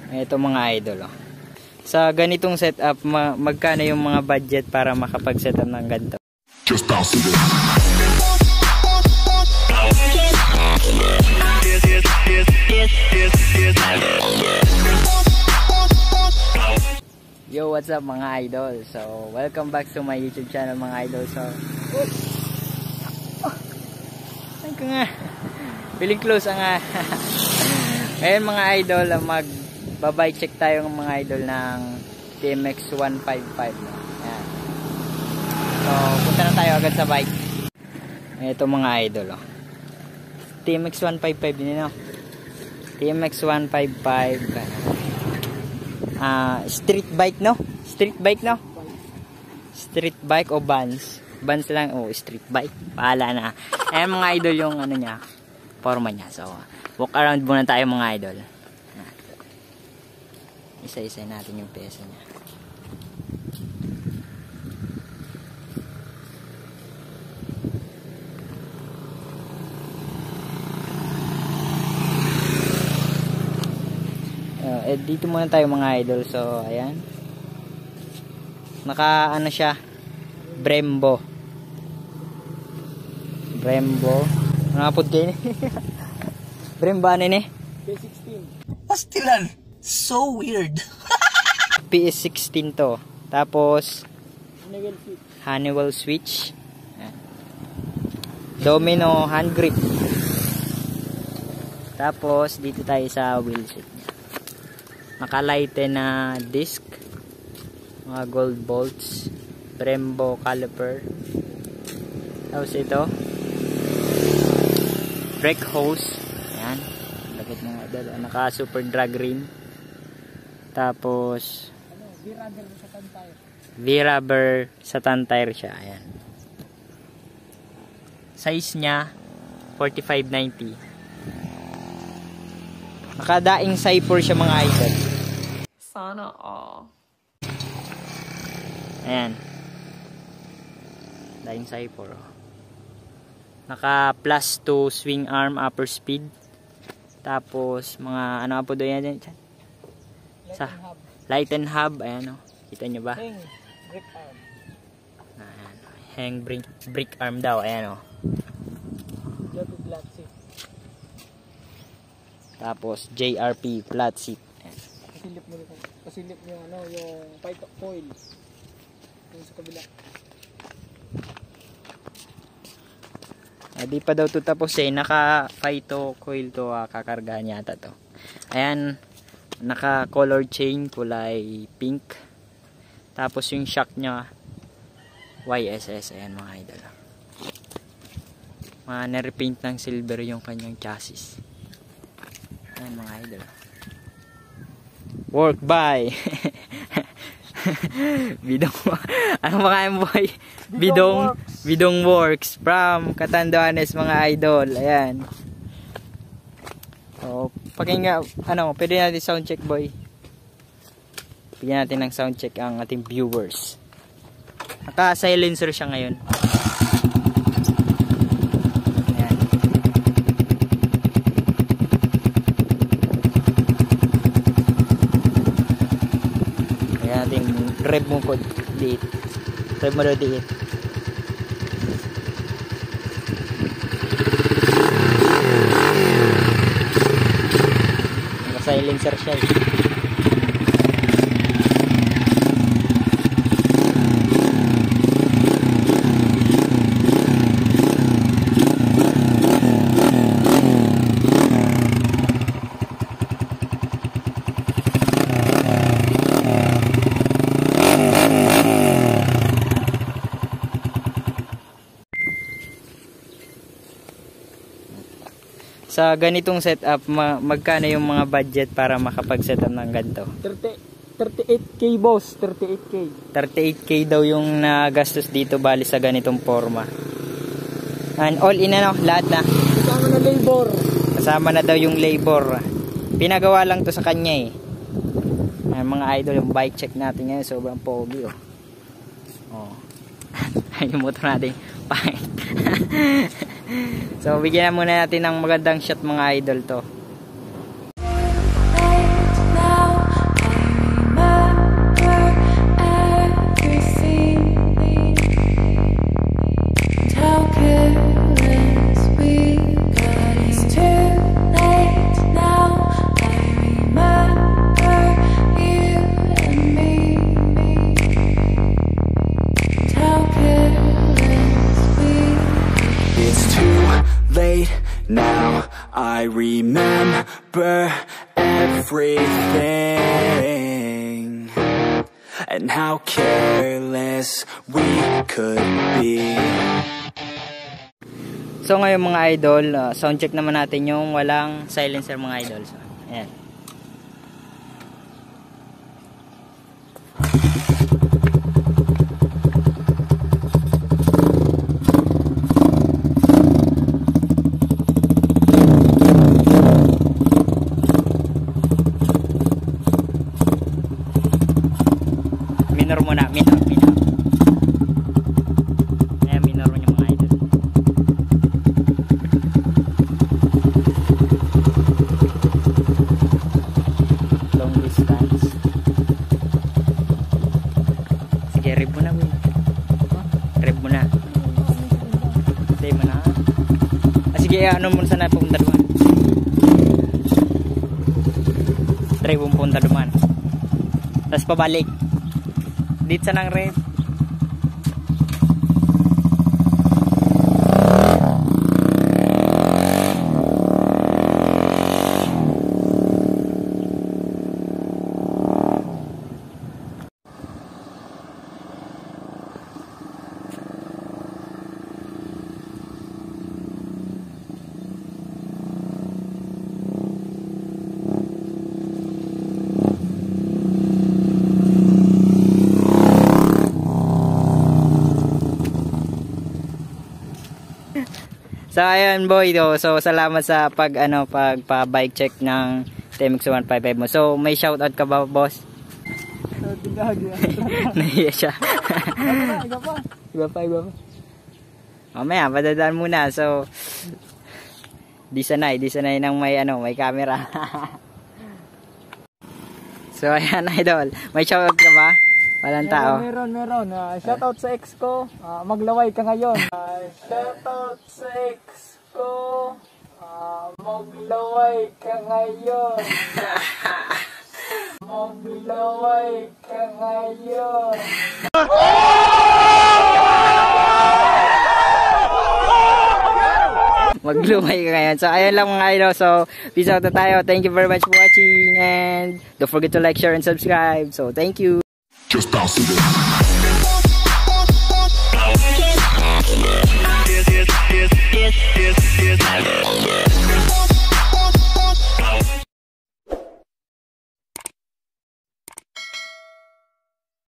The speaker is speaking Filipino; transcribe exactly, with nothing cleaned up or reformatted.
Ito mga idol, oh. Sa ganitong setup, ma magkano yung mga budget para makapag-setup ng ganito? Just bounce it. Yo, what's up mga idol? So, welcome back to my YouTube channel mga idol. So, oh, ay ka nga. Feeling close nga. Ngayon mga idol, mag-bike check tayo ng mga idol ng T M X one fifty-five. Ayan. So, punta na tayo agad sa bike. Ito mga idol, oh. T M X one fifty-five din, no? T M X one fifty-five. Ah, uh, street bike, no? Street bike, no? Street bike o Vans? Vans lang, oh, street bike. Pahala na. Ayan mga idol yung ano niya, forma niya. So, walk around muna tayo mga idol. Isa-isa natin yung pesa niya. Uh, eh, dito muna tayo mga idol. So, ayan. Naka, ano siya? Brembo. Brembo. Nakapod kayo. Brembo ano ni? P S sixteen. Pastilan. So weird. P S sixteen to. Tapos Honeywell switch. Honeywell switch. Ayan. Domino hand grip. Tapos dito tayo sa wheel set niya. Naka-lighten na disc. Mga gold bolts. Brembo caliper. Tapos ito. Brake hose. Ayan. Lagit mga idol. Naka super drag rim. Tapos V-rubber sa tire. V-rubber sa tire siya. Ayan. Size niya forty-five ninety. Nakadaing Cypher siya mga idol. Sana all. Ayan. Daing Cypher. Oh. Naka plus two swing arm upper speed. Tapos mga ano po doon yan dyan? Sa light and hub. Ayan o. Oh. Kita nyo ba? Hang brick arm. Ayan. Hang brick, brick arm daw. Ayan o. Oh. Tapos J R P flat seat. Ayan. Pasilip mo dito. Pasilip mo ano, yung pito coil. Yung sa kabila. Ah, di pa daw to tapos eh. Naka pito coil to, ah, kakargahan yata to. Ayan. Naka color chain kulay pink. Tapos yung shock nya Y S S. Ayan mga idol. Mga na-repaint ng silver yung kanyang chassis. Ayan mga idol. Work by Bidong. Ano mga boy? Bidong Bidong Works from Catanduanes mga idol. Ayan. So, pakinggan, ano, pwede natin sound check boy. Bigyan natin ng sound check ang ating viewers. Naka-silencer siya ngayon. Ayan. Ayan natin rev mo po diit. Rev mo daw diit. Naka-silencer siya eh. Sa ganitong setup, ma magkano yung mga budget para makapag-setup ng ganito? thirty-eight K boss, thirty-eight K. thirty-eight K daw yung nagastos dito bali sa ganitong forma. And all in ano, lahat na. Kasama na labor. Kasama na daw yung labor. Pinagawa lang to sa kanya eh. Ay, mga idol, yung bike check natin ngayon, sobrang pogi oh. Oh. Yung motor natin, pangit. So bigyan na muna natin ng magandang shot mga idol to. I remember everything and how careless we could be. So ngayon mga idol, uh, sound check naman natin yung walang silencer mga idol. So, ayan. Minor muna, minor, minor. Ayan, minor niya mga idol. Long distance. Sige, rev mo na, Will. Rev mo na. Say mo na. Ah, sige, ano muna sana pumunta duman. Try mo pumunta duman. Tapos pabalik. Dito sa nang rev. So ayan boy, do. So salamat sa pag ano pag pa bike check ng T M X one fifty-five mo. So may shoutout ka ba, boss? Nahiya siya. Iba pa. Iba pa, iba pa. Mamaya, padadaan muna. So di sanay, di sanay nang may ano, may camera. So ayan idol, may shoutout ka ba? Walang tao. Meron, meron. meron. Uh, shoutout sa ex ko. Uh, maglaway ka ngayon. Uh, shoutout sa ex ko. Uh, maglaway ka ngayon. Maglaway ka ngayon. Maglumay ka ngayon. So ayan lang mga idol. So peace out na tayo. Thank you very much for watching. And don't forget to like, share, and subscribe. So thank you. Just bounce it.